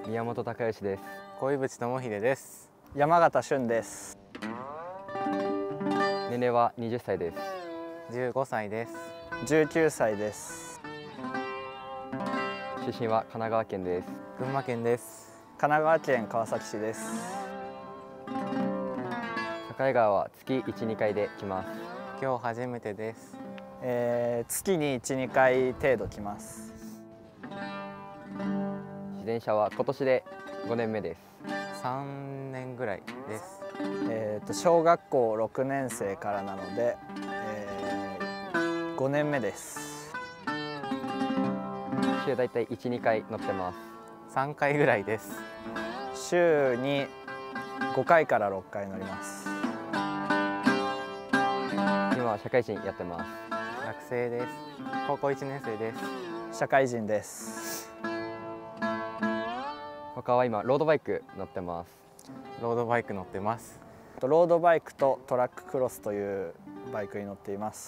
宮本孝義です。 小井淵智秀です。 山形俊です。 年齢は20歳です。 15歳です。 19歳です。 出身は神奈川県です。 群馬県です。 神奈川県川崎市です。 境川は月1、2回で来ます。 今日初めてです。 月に1、2回程度来ます。 自転車は今年で5年目です。 3年ぐらいです。 小学校6年生からなので、5年目です。 週だいたい1、2回乗ってます。 3回ぐらいです。 週に5回から6回乗ります。 今は社会人やってます。 学生です。高校1年生です。 社会人です。 他は今ロードバイク乗ってます。 ロードバイク乗ってます。 ロードバイクとトラッククロスというバイクに乗っています。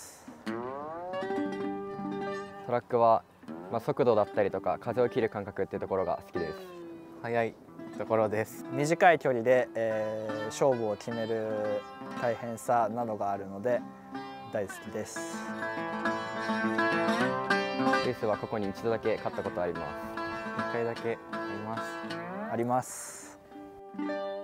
トラックは、速度だったりとか風を切る感覚っていうところが好きです。 速いところです。 短い距離で、勝負を決める大変さなどがあるので大好きです。 レースは過去に一度だけ勝ったことあります。 1回だけあります。 あります。